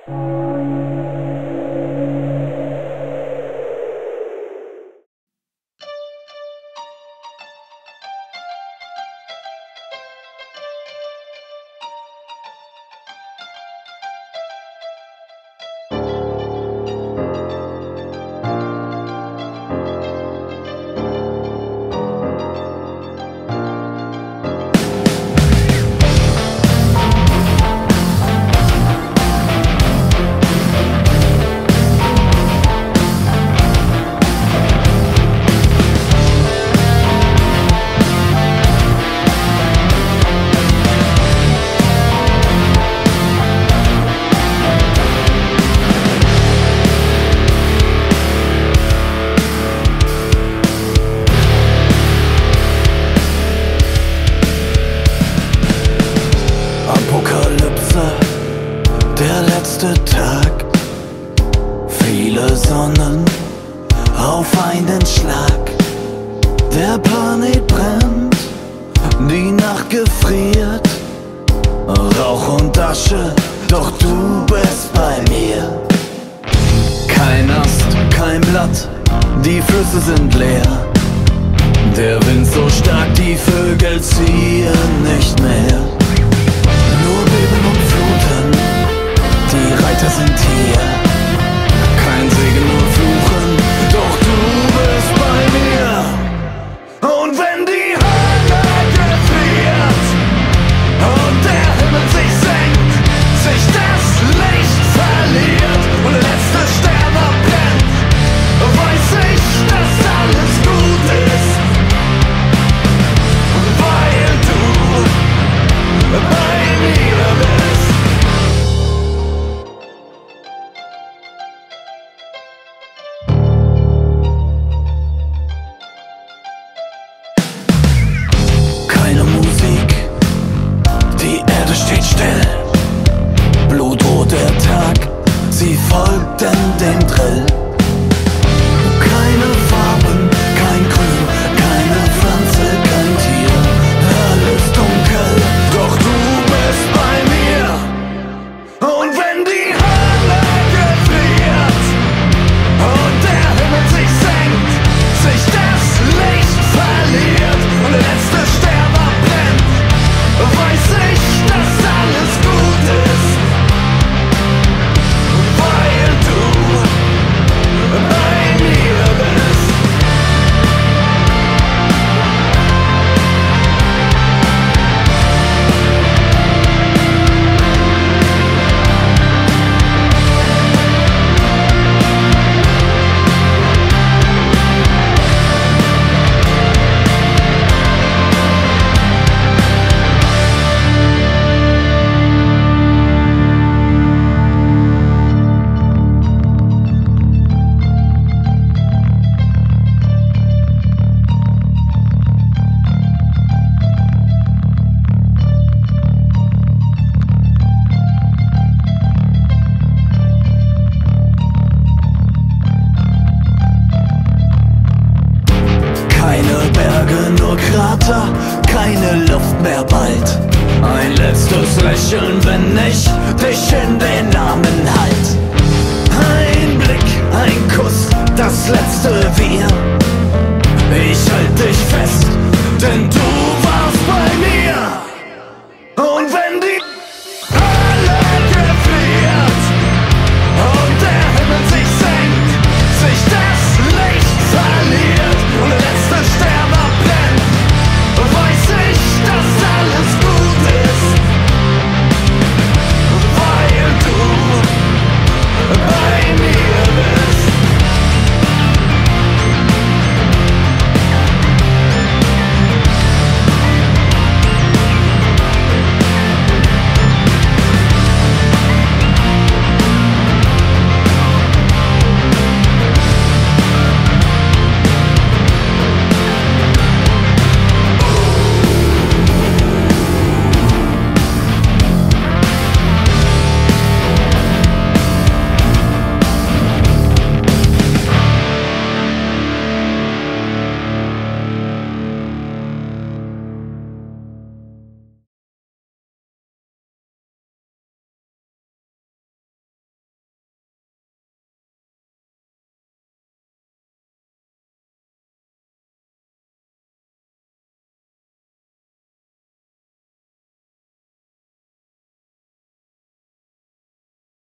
Der letzte Tag, viele Sonnen auf einen Schlag. Der Planet brennt, die Nacht gefriert, Rauch und Asche, doch du bist bei mir. Kein Ast, kein Blatt, die Flüsse sind leer. Der Wind so stark, die Vögel ziehen nicht mehr. Nur Beben und Fluten, die Reiter sind hier. Kein Segen, nur Fluchen, doch du bist bei mir. Und wenn die Hölle gefriert und der Himmel sich senkt, sich das Licht verliert und der letzte Stern abbrennt, weiß ich, dass alles gut ist, weil du bei mir bist. Keine Musik, die Erde steht still. Blutrot der Tag, sie folgten dem Drill. Keine Farben, kein Grün, keine Pflanze, kein Tier. Alles dunkel, doch du bist bei mir. Und wenn die Hölle gefriert und der Himmel sich senkt, sich das Licht verliert und der letzte Stern abbrennt, weiß ich, dass alles gut ist, weil du bei mir bist. Keine Berge, nur Krater, keine Luft mehr bald. Ein letztes Lächeln, wenn ich dich in den Armen halt. Ein Blick, ein Kuss, das letzte Wir. Ich halt dich fest, denn du